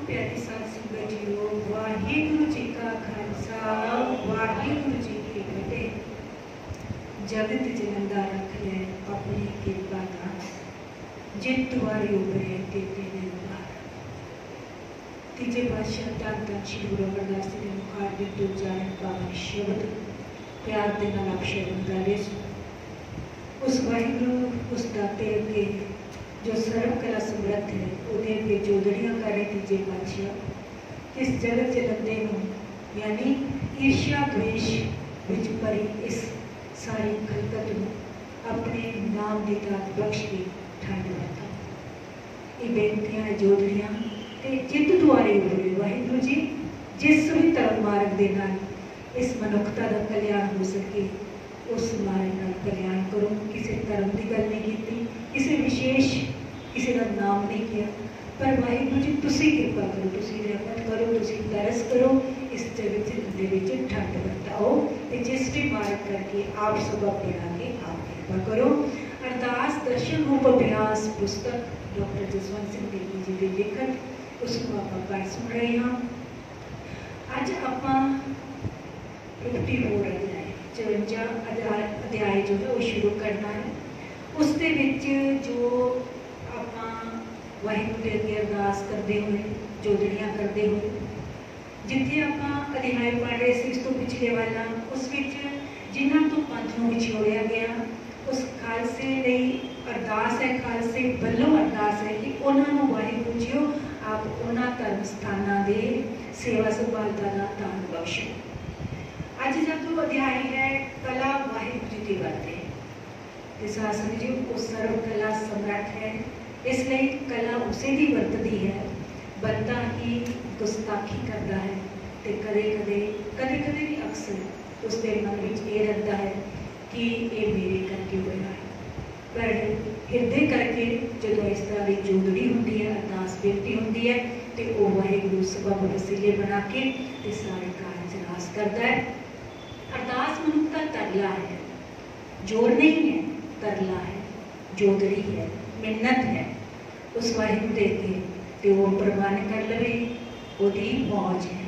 प्यारी साध संगत जीओ, वाहिगुरु जी का खालसा वाहिगुरु जी की फतेह। जगत जलंदा रख ले अपनी कृपा का, जित द्वारे उभरे तेते निर्भर। तीजे पातशाह धन धन श्री गुरु अमरदास जी ने मुखार बिंदु जान पावन शब्द प्यार दे नाल आप शरण कर रहे सो। उस वाहिगुरु उस दाते अगे जो सर्व कला समर्थ है, उहदे अगे जोदड़ियां कर रहे तीजे पातशाह। इस जगत जलंदे नूं यानी ईर्ष्या द्वेष विच भरी इस सारी खलकत नूं अपने नाम दी दात बख्श के ठंड वरता। ये बेनतियां जोदड़ियां ते जित द्वारे उभरे वाहिगुरु जी जिस भी धर्म मार्ग दे नाल इस मनुखता का कल्याण हो सके उस मार्ग नाल कल्याण करो। किसी धर्म की गल नहीं की, किसी विशेष किसी का नाम नहीं किया, पर वाहिगुरु जी तुसी कृपा करो, तुसी रहमत करो, तुसी तरस करो। इस जगत दे विच ठंड वरताओ ते जिस भी मार्ग करके आप सबब बना के आप कृपा करो। अरदास दर्शन रूप अभ्यास पुस्तक डॉक्टर जसवंत सिंह नेगी जी की लिखत उसको आप पाठ सुन रहे हैं। अज आपां 54 अध्याय 54 अध्याय जो है वो शुरू करना है। उस दे विच जो आपां वाहिगुरू दे अगे अरदास करते हुए जोदड़ियां करते हुए जिथे आपां अध्याय पढ़ रहे थे इस तो पिछले वाला उस विच जिन्हां तो पंथ नूं विछोड़िया गया उस खालसे लई अरदास है, खालसे वल्लों अरदास है कि उन्हां नूं वाहिगुरू जीओ आप उन्हां धर्म स्थानां दे सेवा संभाल दा नां दान बख्शो। अज जो अध्याय है कला वाहिगुरू जी की वरते सासन जी वो सर्व कला समर्थ है, इसलिए कला उसे की वरतदी है। बंदा ही गुस्ताखी करता है तो कदे कदे कदे कदे भी अक्सर उसके मन में ये रहता है कि ये मेरे करके होया है, पर हिरदे करके जो इस तरह की जोदड़ी होंगी है अरदास बेनती होंगी है तो वह वाहिगुरू सबब वसीले बना के सारे कारज रास करता है। अरदास मनुख का तरला है, जोर नहीं है, तरला है, जोदड़ी है, मिन्नत है। उस वाहिगुरू दे के तो वो प्रवान कर लवे ओदी मौज है।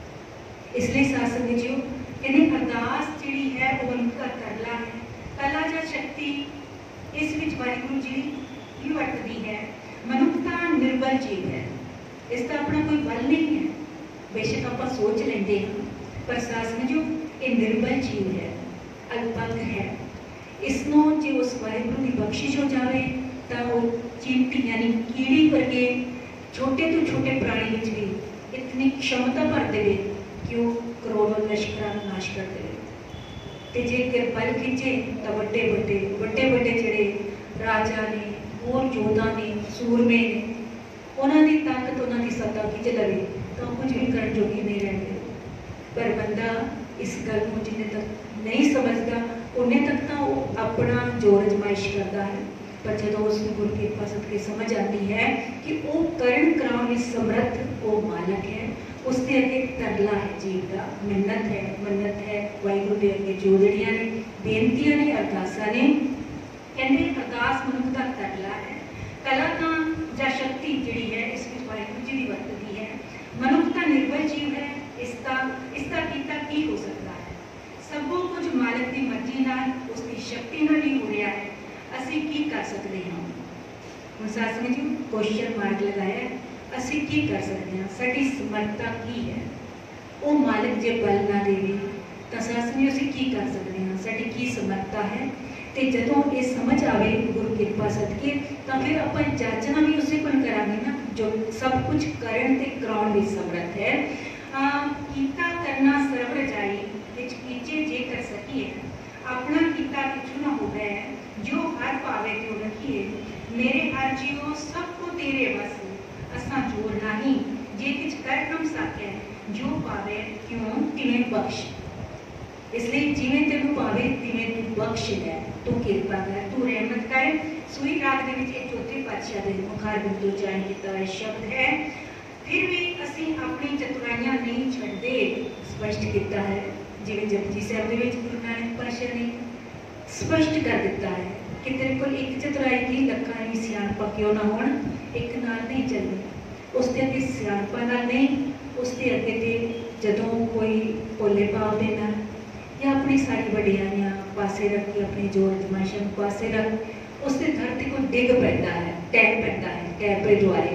इसलिए सासन जी इन्हें अरदास जी है वो मनुख का तरला है। कला या शक्ति इस विच वाहिगुरू जी ही वरतदी है। मनुखता निर्बल जीव है, इसका अपना कोई बल नहीं है। बेशक आप सोच लेंगे हैं पर सासन जी ये निर्बल जीव है, अल्पंग है। इसनों जो उस वाहिगुरू की बख्शिश हो जाए तो वो चींटी यानी कीड़ी वर्गे छोटे तो छोटे प्राणी में भी इतनी क्षमता भर दे कि वो करोड़ों लश्करां नूं नाश कर दे। तो जे बल खिंचे तो बड़े बड़े बड़े बड़े जड़े राजा ने होर योद्धा ने सूरमे ने उन्हों की ताकत उन्हों की सत्ता खिंच लवे तो कुछ भी करने जोगी नहीं रहते। पर बंदा इस गल को जिन्हें तक नहीं समझता उन्हें तक तो वो अपना जोर अजमाइश करता है, पर जो उसको गुरु कृपा सदके समझ आती है कि वो करण कराने समर्थ वो मालक है, उसके अगे तरला है जीव का, मिन्नत है, मन्नत है। वाहिगुरू के अगे जोदड़ियां ने, बेनतियां ने, अरदासां ने। कहते अरदास मनुख का तरला है। कला का या शक्ति जी है इस वाहिगुरू जी की वरतदी है। मनुख का निर्बल जीव है, इसका कीता की हो सकता है। सबो कुछ मालिक की मर्जी नाल उसकी शक्ति नाल ही हो रहा है। असी की कर सकते हैं? हुण सासन जी क्वेश्चन मार्क लगाया, असी की कर सकते हैं? साडी समर्था की है? वो मालिक जे बल ना देवे तो सासन जी असी की कर सकते हैं? साडी की समर्था है? तो जदों ये समझ आवे गुरु कृपा सदके तो फिर आप जांचना भी उसे कोल करांगे ना जो सब कुछ करन ते कराउण विच समर्थ है। कीता करना सर्व रजाई विच कीचे जे कर सकिए, अपना कीता पिछू न हो गए जो हर पावे त्यो रखिए। मेरे हर जीवो सबको तेरे बस असा जोर नहीं, जे किछ कर हम सके जो पावे क्यों तिवें बख्श। इसलिए जिवें तेनू पावे तिवें तू बख्श लै, तू कृपा कर, तू रहमत कर। सूई राग दे विच चौथे पातशाह दे मुखार बिंदु जान किया शब्द है। फिर भी असी अपनी चतुराइयां नहीं छड्डदे, स्पष्ट किया है। जिवें जपजी साहब दे विच गुरु नानक पातशाह ने स्पष्ट कर दिता है कि तेरे को एक चतुराई की लखां ही सियाणपा क्यों ना होण, एक नाल नहीं चलनी। उसके अगे सियाणपा नाल नहीं, उसके अगे ते जदों कोई भोले भाव दे नाल या अपनी सारी वडियाइयां पासे रख के अपनी जोर अजमाइशां पासे रख उसके धरती को डिग पैंदा है, टैग पैंदा है, टैग पे द्वारे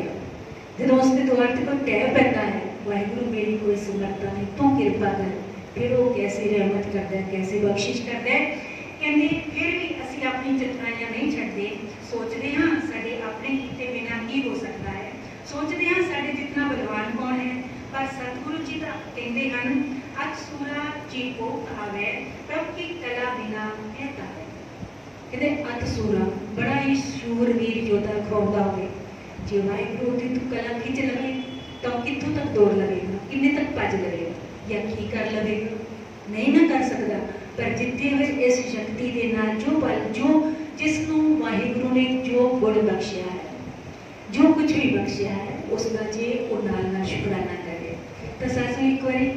जो उसके द्वार से कोई टैग पैंदा है, वाहिगुरु मेरी कोई समर्था नहीं, तू कृपा कर। फिर वो कैसे रहमत करता है, कैसे बख्शिश करता है। कहते फिर भी असी अपनी चतुराइयां नहीं छड्डते, सोचते हाँ साडे अपने कीते बिना की हो सकता है, सोचते हाँ साडे जितना बलवान कौन है। पर सतगुरु जी का कहते हैं अत सूरा जी को आवे प्रभ की कला बिना कहता है। कहते अत सूरा बड़ा ही शूरवीर योद्धा खड़ोता हो, जे वाहिगुरु की तू कला खिंच लवे तो कितों तक दौड़ लवेगा, किन्ने तक भज लवेगा या की कर लवेगा, नहीं ना कर सकता। पर जिथे इस शक्ति के नाल जो बल जो जिसनों वाहिगुरु ने जो गुण बख्शिया है, जो कुछ भी बख्शिया है, उसका जे वो नाल नाल शुकराना करे। तो सासू एक बारी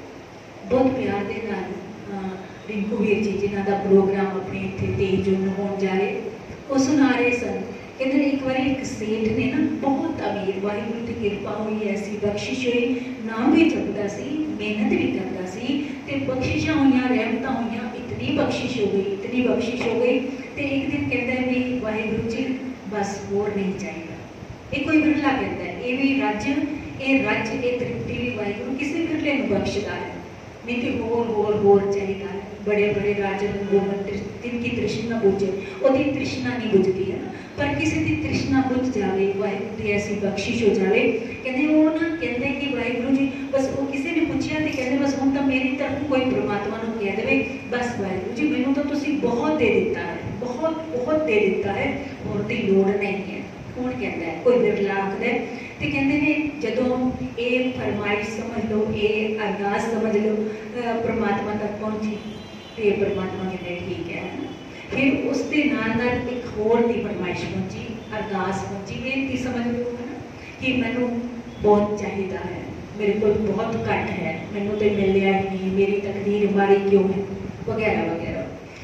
बहुत प्यार के नाल रिंकू वीर जी जिन्हों का प्रोग्राम अपने इतने 23 जून होने जा रहे वो सुना रहे सन। कहते एक बार एक सेठ ने ना बहुत अमीर, वाहिगुरु की कृपा हुई, ऐसी बख्शिश हुई, नाम भी जपता सी, मेहनत भी करता सी, ते बख्शिशा हुई, रहमत हुई, इतनी बख्शिश हो गई, इतनी बख्शिश हो गई। तो एक दिन कहता है भी वाहिगुरु जी बस होर नहीं चाहिए। ये कोई बिरला कहता है, ये भी रज ये तृप्ति भी वाहिगुरु किसी बिरले में बख्शदा है, नहीं तो होर चाहिए है। बड़े बड़े राजन गोमन जिनकी तृष्णा बुझे, वो तृष्णा नहीं बुझती है ना, पर किसी की तृष्णा बुझ जाए, वाहिगुरु की ऐसी बख्शिश हो जाए। कहते वो ना कहते कि वाहिगुरु जी बस वो किसी ने पूछा तो कहते बस हम तो मेरी तरफ कोई परमात्मा को कह दे बस वाहिगुरु जी मैनू तो तुसी बहुत दे दिता है, बहुत बहुत दे दिता है, और की लोड़ नहीं है। कौन कहता है, कोई बिरला आखद है। तो कहते ने जदों ये फरमाइश समझ लो, ये अरदास समझ लो परमात्मा तक पहुंची, तो ये परमात्मा कहते ठीक है ना। फिर उसके नाल एक होर की फरमाइश पहुंची, अरदास पहुंची, बेनती समझ लो है ना कि मैनू बहुत चाहिए है, मेरे को बहुत घट है, मैनू तो मिलया ही नहीं, मेरी तकदीर मारी क्यों है, वगैरह वगैरह।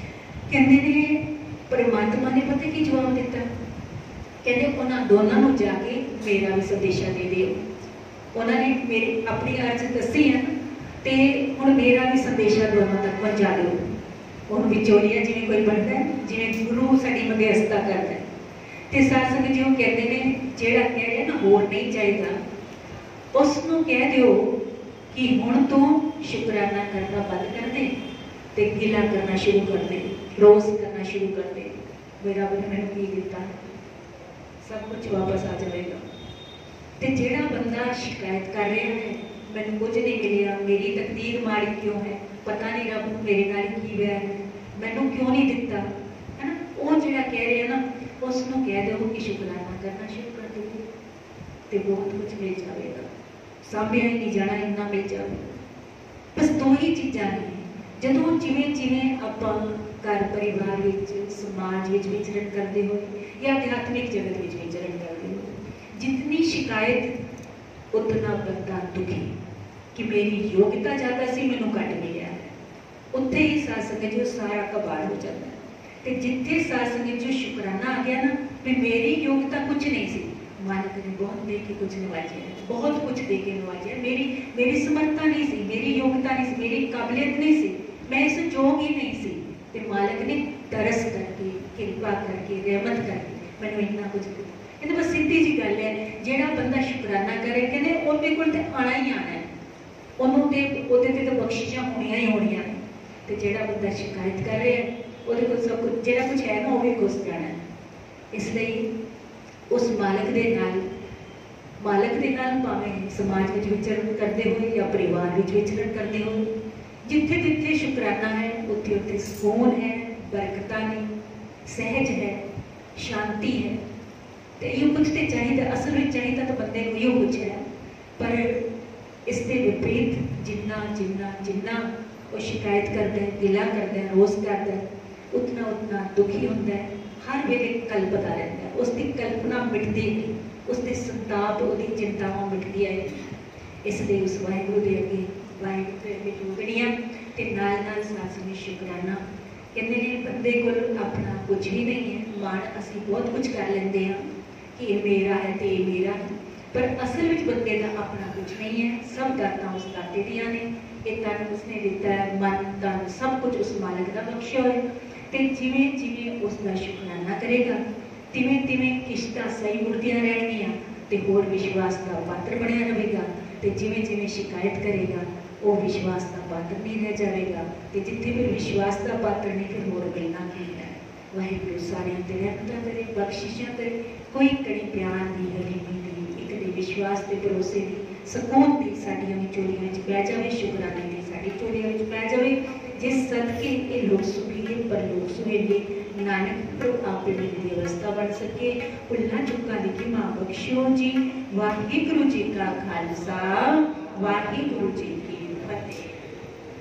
कहते ने परमात्मा ने पता की जवाब दिता, कहते उन्होंने दोनों को जाके मेरा भी संदेशा दे दिओ। उन्होंने मेरी अपनी अर्ज दसी है ना, तो हुण मेरा भी संदेशा दोनों तक पहुँचा दो। हम विचोलिया जिवें कोई बनता है, जिवें गुरु साडी मध्यस्थता करता है। तो सत्संग जी वो कहते हैं जेड़ा कह रहे ना होर नहीं चाहिए, उसनों कह दिओ कि हुण तो शुकराना करना बंद कर दे, ते गिला करना शुरू कर दे, रोज करना शुरू कर दे, मेरा भी मैंने की दिता सब कुछ वापस आ जाएगा। तो जेड़ा बंदा शिकायत कर रहा है मैंने कुछ नहीं मिलिया, मेरी तकदीर माड़ी क्यों है, पता नहीं रब मेरे नाल की होया है, मैनू क्यों नहीं दिता है ना, वो जो कह रहे हैं ना उसनों कह दो कि शुकराना करना शुरू कर दो, तो बहुत कुछ मिल जाएगा, सामने ही नहीं जाना, इन्ना मिल जाएगा। बस दो ही चीज़ा ने जो जिमें जिमें आप घर परिवार समाज विचरण करते हो या आध्यात्मिक जगत विचरण करते हो, जितनी शिकायत उतना बंदा दुखी कि मेरी योग्यता ज़्यादा सी मैनू घट मिलिया है, उत्थे ही सत्संग जो सारा कबाड़ हो जाता है। तो जिथे सत्संग जो शुकराना आ गया ना भी मेरी योग्यता कुछ नहीं सी, मालिक ने बहुत दे के कुछ नवाजा है, बहुत कुछ दे के नवाजा है, मेरी समर्था नहीं सी, मेरी योग्यता नहीं सी, मेरी काबिलियत नहीं सी, मैं इस जोग ही नहीं सी, तो मालिक ने तरस करके कृपा करके रहमत करके मैनू इन्ना कुछ दिया। कहते बस सीधी जी गल है, जेड़ा बंदा शुकराना करे कहते उहदे कोल ते आना ही आना है, उन्होंने ते तो बख्शिशां होनियां ही होनियां, तो जेड़ा बंदा शिकायत कर रहा है उहदे कोल सब कुछ जेड़ा कुछ है ना वो भी घुस जाना है। इसलिए उस मालिक दे नाल भावें समाज में विचरण करते हुए या परिवार में विचरण करते हुए, जिथे जिथे शुकराना है उत्थे उत्थे सुकून है, बरकत ने, सहज है, शांति है। तो यो कुछ तो चाहिए, असल में चाहिए तो बंदे को यो कुछ है, पर इसके विपरीत जिन्ना जिन्ना जिन्ना वो शिकायत करता है, गिला करता है, रोज करता है, उतना उतना दुखी होता है, हर वेले कल्पता रहता है, उसकी कल्पना मिटती नहीं, उसके संताप उसकी चिंतावां मिटदियां नहीं। इसलिए उस वाहिगुरु के अगे वाहिगुरु के जोड़नियां ते नाल नाल सत्संग शुकराना। कहते हैं बंदे को अपना कुछ भी नहीं है, मान असी बहुत कुछ कर लेंगे हैं कि ये मेरा है तो ये मेरा है, पर असल में बंदे का अपना कुछ नहीं है, सब दातां उस दाते दियां ने। ये तन उसने दिता है, मन तन सब कुछ उस मालिक का बख्शिया है। तो जिमें जिमें उसका शुकराना करेगा तिवें तिवें किश्तां सही उड़दियां रहणगियां ते होर विश्वास का पात्र बनिया रहेगा। तो जिमें जिमें शिकायत करेगा वो विश्वास का पात्र नहीं रह जाएगा। तो जिथे फिर विश्वास का पात्र नहीं फिर होर गल्लां की है। वाहिगुरू सारियां ते रहमतां करे, बख्शिशां करे, कोई कड़ी प्यार दी हलीमी दी एक दे विश्वास के भरोसे दी सकून दी साडियां भी चोरियां विच पै जावे, शुकराने दी साडी चोरियां विच पै जावे। जिस सदके ये लोग सुखीगे पर लोग सुहेगे, नानक प्रभु आपे मेरी व्यवस्था बन सके। भुल्लां चुकां दी खिमा बख्शियो जी। वाहिगुरू जी का खालसा, वाहिगुरू जी की